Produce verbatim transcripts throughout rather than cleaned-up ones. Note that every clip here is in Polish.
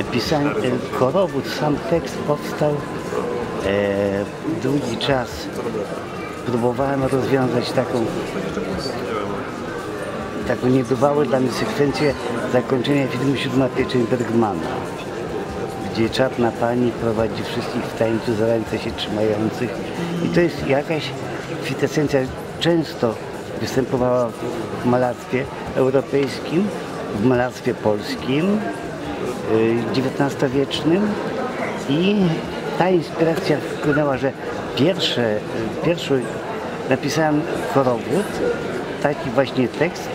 Napisałem korowód, sam tekst powstał e, długi czas. Próbowałem rozwiązać taką, taką niebywałą dla mnie sekwencję zakończenia filmu Siódma pieczeń Bergmana, gdzie czarna pani prowadzi wszystkich w tańcu za ręce się trzymających. I to jest jakaś kwintesencja, często występowała w malarstwie europejskim, w malarstwie polskim, dziewiętnastowiecznym, i ta inspiracja wpłynęła, że pierwsze, pierwszy napisałem korowód, taki właśnie tekst,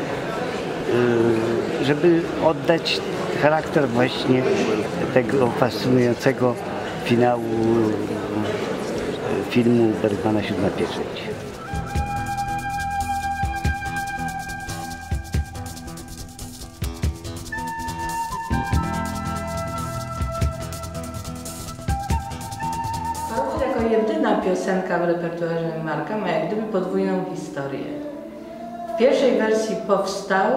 żeby oddać charakter właśnie tego fascynującego finału filmu Bergmana Siódma pieczęć. Korowód jako jedyna piosenka w repertuarze Marka ma jak gdyby podwójną historię. W pierwszej wersji powstał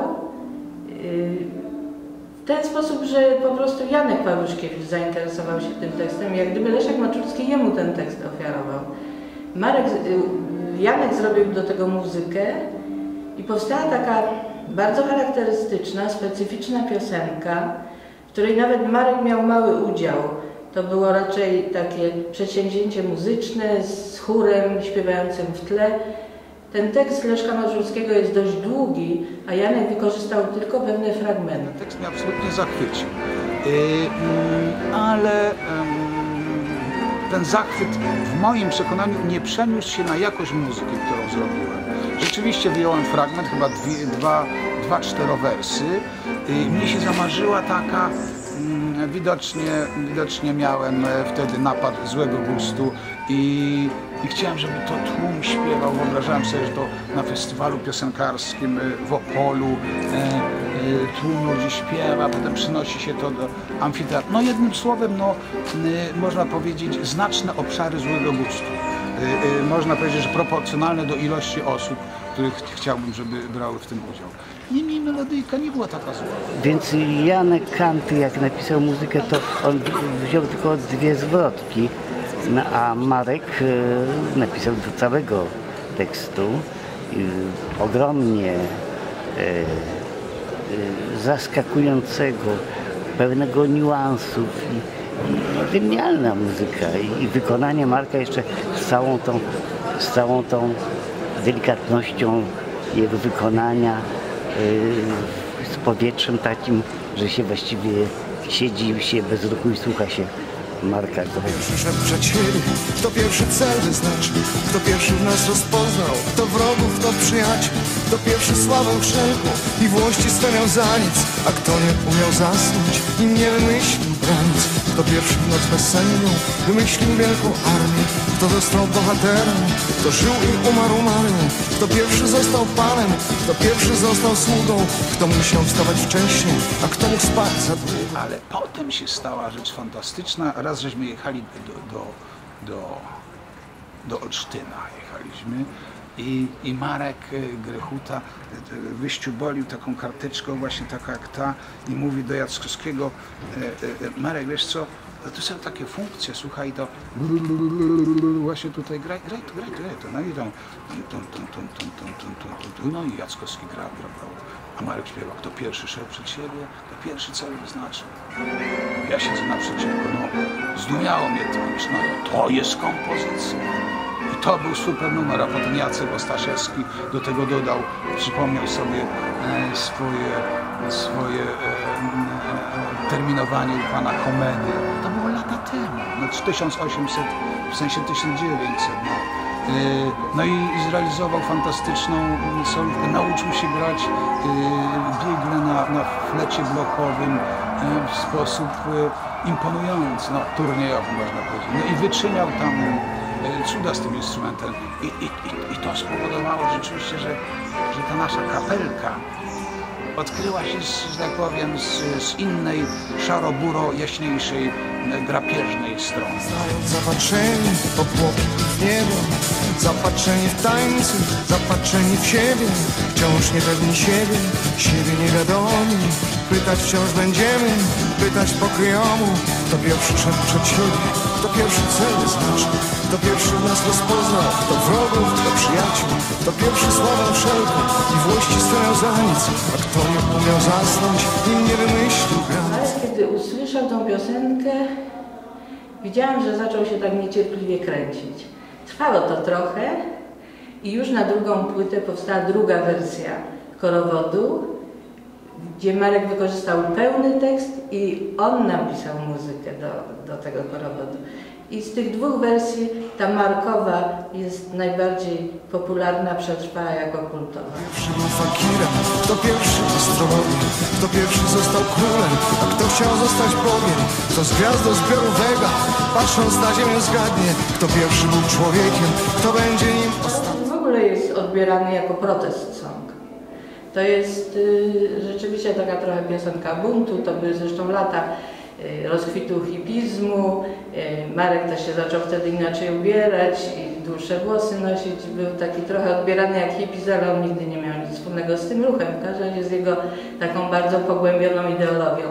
w ten sposób, że po prostu Janek Pałuszkiewicz zainteresował się tym tekstem, jak gdyby Leszek Maczulski jemu ten tekst ofiarował. Marek, Janek zrobił do tego muzykę i powstała taka bardzo charakterystyczna, specyficzna piosenka, w której nawet Marek miał mały udział. To było raczej takie przedsięwzięcie muzyczne z chórem śpiewającym w tle. Ten tekst Leszka Maczulskiego jest dość długi, a Janek wykorzystał tylko pewne fragmenty. Tekst mnie absolutnie zachwycił, yy, ale yy, ten zachwyt w moim przekonaniu nie przeniósł się na jakość muzyki, którą zrobiłem. Rzeczywiście wyjąłem fragment, chyba dwie, dwa, dwa czterowersy. Yy, mnie się zamarzyła taka, yy, widocznie, widocznie miałem wtedy napad złego gustu i I chciałem, żeby to tłum śpiewał. Wyobrażałem sobie, że to na festiwalu piosenkarskim w Opolu e, e, tłum ludzi śpiewa, potem przynosi się to do amfiteatru. No jednym słowem, no, e, można powiedzieć, znaczne obszary złego gustu. E, e, można powiedzieć, że proporcjonalne do ilości osób, których chciałbym, żeby brały w tym udział. Niemniej melodyjka nie była taka zła. Więc Janek Kanty, jak napisał muzykę, to on wziął tylko dwie zwrotki. No, a Marek y, napisał do całego tekstu y, ogromnie y, y, zaskakującego, pełnego niuansów i, i genialna muzyka i, i wykonanie Marka jeszcze z całą tą, z całą tą delikatnością jego wykonania, y, z powietrzem takim, że się właściwie siedzi się bez ruchu i słucha się Marka. Kto pierwszy szedł przed siebie, kto pierwszy cel wyznaczył, kto pierwszy w nas rozpoznał, kto wrogów, kto przyjaciół, kto pierwszy sławę wszelką i włości swe miał za nic, a kto nie umiał zasnąć i nie wymyślił granic, kto pierwszy w noc bezsenną wymyślił wielką armię, kto został bohaterem, kto żył i umarł Marią, kto pierwszy został panem, kto pierwszy został sługą, kto musiał wstawać wcześniej, a kto mógł spać za długo. Ale potem się stała rzecz fantastyczna. Raz żeśmy jechali do, do, do, do Olsztyna, jechaliśmy i, i Marek Grechuta wyściubolił taką karteczką, właśnie taka jak ta, i mówi do Jackowskiego: Marek, wiesz co, to są takie funkcje, słuchaj, to właśnie tutaj graj, graj to, graj to, graj to, no i tam, no i Jackowski grał, grał. A Marek śpiewa, kto pierwszy szedł przed siebie, kto pierwszy cel wyznaczył. Ja siedzę naprzeciwko, no, zdumiało mnie to, myślę, no to jest kompozycja. I to był super numer, a potem Jacek Ostaszewski do tego dodał, przypomniał sobie e, swoje, swoje e, e, terminowanie u pana Komedy. To było lata temu, no tysiąc osiemset, w sensie tysiąc dziewięćset. No. No i zrealizował fantastyczną solówkę, nauczył się grać biegle na, na flecie blokowym w sposób imponujący, no turniejowy można powiedzieć. No i wyczyniał tam cuda z tym instrumentem i, i, i, i to spowodowało rzeczywiście, że, że ta nasza kapelka odkryła się, z, że tak powiem, z, z innej szaro-buro jaśniejszej drapieżnej strony. Zapatrzeni w obłoki w niebo, zapatrzeni w tańcu, zapatrzeni w siebie, wciąż niepewni siebie, siebie niewiadomi. Pytać wciąż będziemy, pytać pokryjomu, kto pierwszy szedł przed siebie, kto pierwszy cel wyznaczył, kto pierwszy nas rozpoznał, kto wrogów, kto przyjaciół, kto pierwszy sławę wszelką i włości stoją za nic, a kto nie umiał zasnąć, nim nie wymyślił granic. Ale kiedy usłyszał tą piosenkę, widziałam, że zaczął się tak niecierpliwie kręcić. Trwało to trochę i już na drugą płytę powstała druga wersja Korowodu, gdzie Marek wykorzystał pełny tekst i on napisał muzykę do, do tego Korowodu. I z tych dwóch wersji ta Markowa jest najbardziej popularna, przetrwała jako kultowa. Pierwszy był fakirem, kto pierwszy astrologiem, kto pierwszy został królem, a kto chciał zostać Bogiem, kto z gwiazdą zbioru Vega, patrząc na ziemię zgadnie, kto pierwszy był człowiekiem, kto będzie nim ostatni. W ogóle jest odbierany jako protest song. To jest y, rzeczywiście taka trochę piosenka buntu, to były zresztą lata y, rozkwitu hipizmu. Y, Marek też się zaczął wtedy inaczej ubierać i dłuższe włosy nosić. Był taki trochę odbierany jak hipiz, ale on nigdy nie miał nic wspólnego z tym ruchem. W każdym razie z jego taką bardzo pogłębioną ideologią.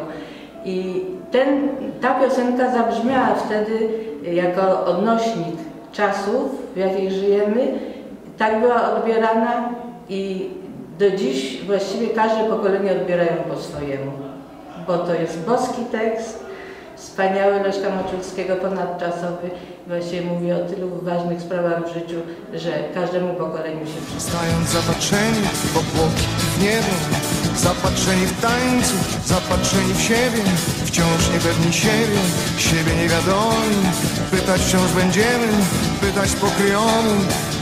I ten, ta piosenka zabrzmiała wtedy jako odnośnik czasów, w jakich żyjemy. Tak była odbierana i do dziś właściwie każde pokolenie odbierają po swojemu, bo to jest boski tekst, wspaniały Leszka Moczulskiego, ponadczasowy. Właściwie mówi o tylu ważnych sprawach w życiu, że każdemu pokoleniu się przyda. Stając zapatrzeni w obłoki w niebo, zapatrzeni w tańcu, zapatrzeni w siebie, wciąż niepewni siebie, siebie niewiadomi. Pytać wciąż będziemy, pytać pokryjomu.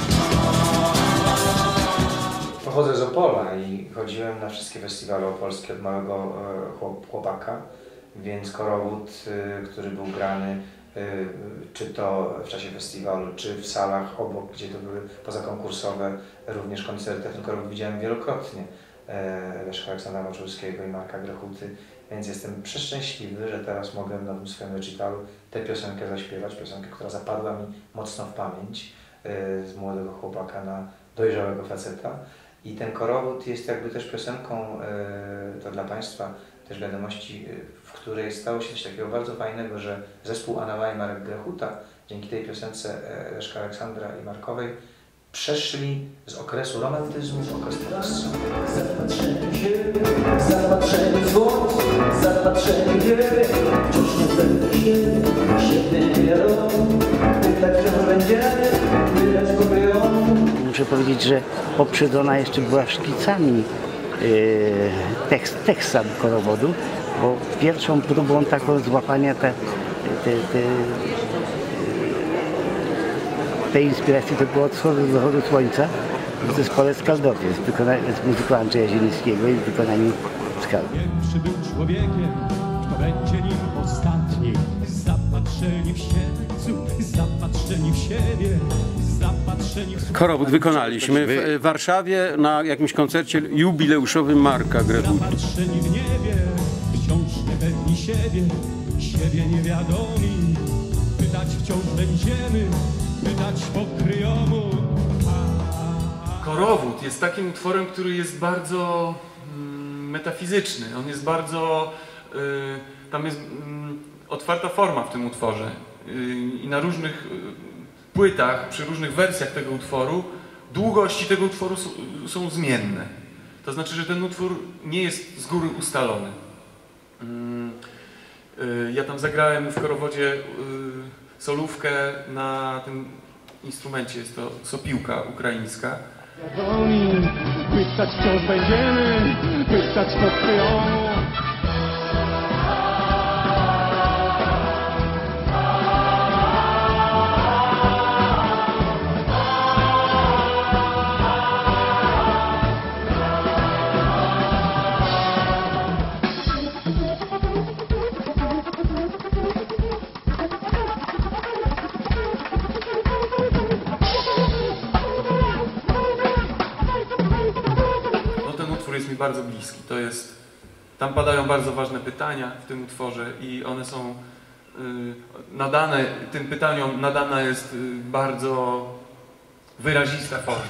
Pochodzę z Opola i chodziłem na wszystkie festiwale opolskie od małego chłopaka, więc Korowód, który był grany czy to w czasie festiwalu, czy w salach obok, gdzie to były pozakonkursowe również koncerty, ten Korowód widziałem wielokrotnie Leszka Aleksandra Moczulskiego i Marka Grechuty, więc jestem przeszczęśliwy, że teraz mogę w nowym swoim recitalu tę piosenkę zaśpiewać, piosenkę, która zapadła mi mocno w pamięć z młodego chłopaka na dojrzałego faceta. I ten Korowód jest jakby też piosenką, to dla Państwa też wiadomości, w której stało się coś takiego bardzo fajnego, że zespół Anawa i Marek Grechuta dzięki tej piosence Leszka Aleksandra i Markowej przeszli z okresu romantyzmu w okres poezji. Zapatrzeni w siebie, zapatrzeni w słońce, zapatrzeni w wiele, wciąż nie pewni siebie, siebie nie wiadomo, pytać wciąż będziemy, pytać pokryjomu. Muszę powiedzieć, że poprzedzona jeszcze była szkicami yy, tekst, tekst sam Korowodu, bo pierwszą próbą taką złapania te, te, te, tej inspiracji to było Od wschodu do zachodu słońca w zespole Skaldowie z, z muzyką Andrzeja Zielińskiego i w wykonaniu Skaldów. Pierwszy był człowiekiem, kto będzie nim ostatni. Zapatrzeni w siebie, zapatrzeni w siebie, zapatrzeni w... Korowód wykonaliśmy w Warszawie na jakimś koncercie jubileuszowym Marka Grechuty. Zapatrzeni w niebie, wciąż niepewni siebie, siebie niewiadomi. Pytać wciąż będziemy, pytać pokryjomu. Korowód jest takim utworem, który jest bardzo mm, metafizyczny. On jest bardzo... Y, tam jest y, otwarta forma w tym utworze. Y, I na różnych y, płytach, przy różnych wersjach tego utworu, długości tego utworu są, są zmienne. To znaczy, że ten utwór nie jest z góry ustalony. Y, y, ja tam zagrałem w Korowodzie y, solówkę na tym instrumencie, jest to sopiłka ukraińska. Pytać wciąż będziemy, pytać pokryjomu. Jest mi bardzo bliski. To jest, tam padają bardzo ważne pytania w tym utworze i one są nadane, tym pytaniom nadana jest bardzo wyrazista forma.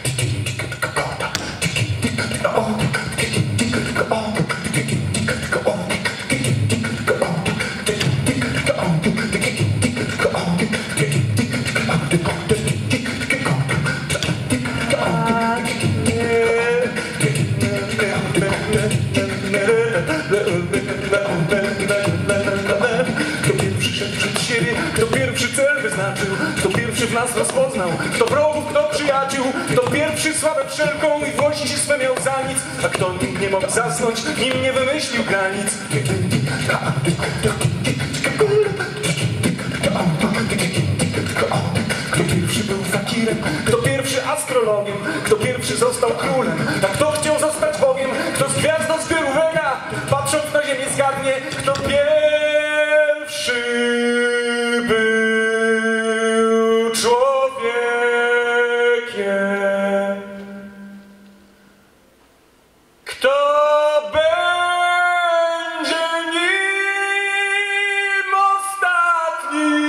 Kto pierwszy cel wyznaczył, kto pierwszy w nas rozpoznał, kto wrogów, kto przyjaciół, kto pierwszy sławę wszelką i włości swe miał za nic, a kto nim nie mógł zasnąć, nim nie wymyślił granic. Kto pierwszy był fakirem, kto pierwszy astrologiem, kto pierwszy został królem, a kto chciał zostać Bogiem, kto z gwiazdą z wyrówenia, patrząc na ziemię zgadnie, kto pierwszy był człowiekiem. Kto będzie nim ostatni?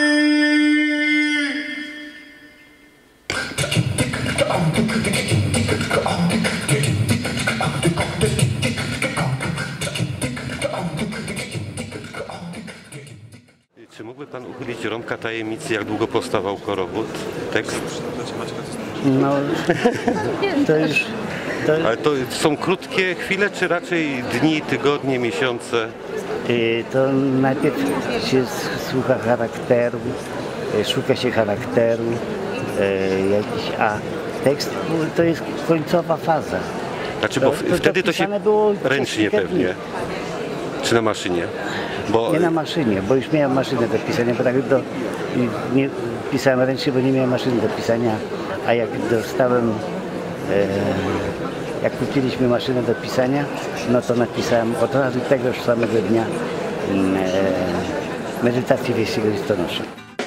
Czy mógłby Pan uchylić rąbka tajemnicy, jak długo powstawał Korowód? Tekst? No, to już... To... Ale to są krótkie chwile, czy raczej dni, tygodnie, miesiące? To najpierw się słucha charakteru, szuka się charakteru, jakiś, a tekst to jest końcowa faza. Znaczy, bo to, to wtedy to się było ręcznie pewnie, czy na maszynie? Bo... Nie na maszynie, bo już miałem maszynę do pisania, bo tak do, nie pisałem ręcznie, bo nie miałem maszyny do pisania, a jak dostałem, e, jak kupiliśmy maszynę do pisania, no to napisałem od razu tegoż samego dnia e, medytację wieściego listonosza.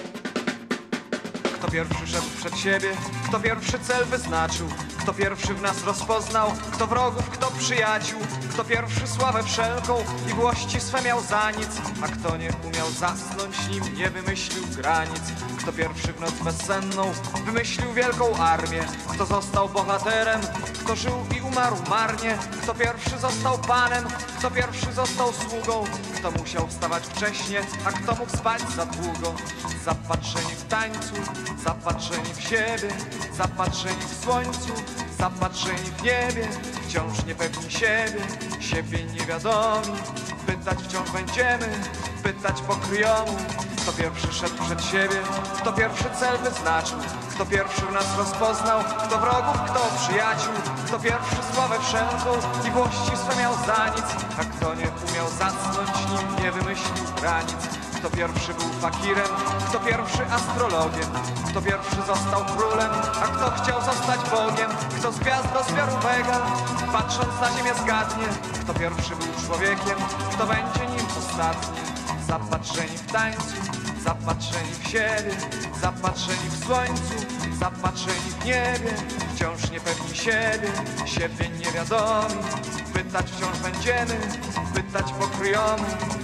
Kto pierwszy szedł przed siebie, kto pierwszy cel wyznaczył, kto pierwszy w nas rozpoznał, kto wrogów, kto przyjaciół, kto pierwszy sławę wszelką i włości swe miał za nic, a kto nie umiał zasnąć, nim nie wymyślił granic, kto pierwszy w noc bezsenną wymyślił wielką armię, kto został bohaterem, kto żył i umarł marnie, kto pierwszy został panem, kto pierwszy został sługą, kto musiał wstawać wcześnie, a kto mógł spać za długo, zapatrzeni w tańcu, zapatrzeni w siebie, zapatrzeni w słońcu, zapatrzeni w niebie, wciąż niepewni siebie, siebie niewiadomi, pytać wciąż będziemy, pytać pokryjomu. Kto pierwszy szedł przed siebie, kto pierwszy cel wyznaczył, kto pierwszy w nas rozpoznał, kto wrogów, kto przyjaciół, kto pierwszy sławę wszelką i włości swe miał za nic, a kto nie umiał zasnąć, nim nie wymyślił granic. Kto pierwszy był fakirem, kto pierwszy astrologiem, kto pierwszy został królem, a kto chciał zostać Bogiem, kto z gwiazd do zbioru wega, patrząc na ziemię zgadnie, kto pierwszy był człowiekiem, kto będzie nim ostatni. Zapatrzeni w tańcu, zapatrzeni w siebie, zapatrzeni w słońcu, zapatrzeni w niebie, wciąż niepewni siebie, siebie niewiadomi, pytać wciąż będziemy, pytać pokryjomu.